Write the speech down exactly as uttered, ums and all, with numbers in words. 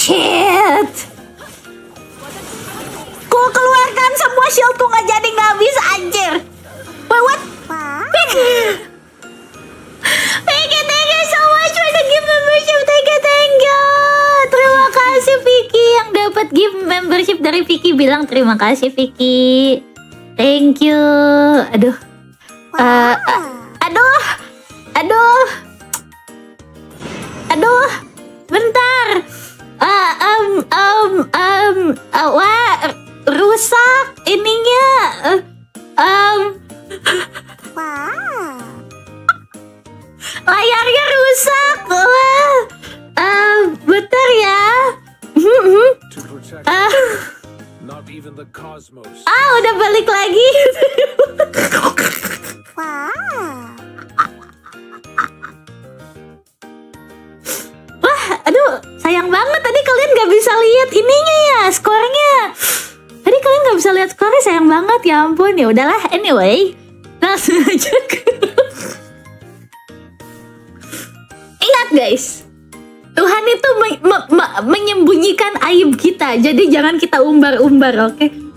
Shit. Ku keluarkan semua shieldku nggak jadi nggak bisa anjir. Wait, what? Vicky. Vicky, thank you so much for the gift membership. Thank you, thank you. Terima kasih Vicky yang dapat gift membership dari Vicky. Bilang terima kasih Vicky. Thank you. Aduh. Uh, uh, aduh. Aduh. Aduh. Bentar. Uh, um, um, um, uh, wah, rusak ininya. Uh, um. Wow. Layarnya rusak. Wah. Uh, bentar ya. uh. Ah, udah balik lagi. Wow. Wah, aduh, sayang banget tadi kalian gak bisa lihat ininya ya, skornya. Tadi kalian gak bisa lihat skornya, sayang banget ya ampun. Ya udahlah, anyway, langsung aja ke... Ingat guys, Tuhan itu me me me menyembunyikan aib kita, jadi jangan kita umbar-umbar, oke? Okay?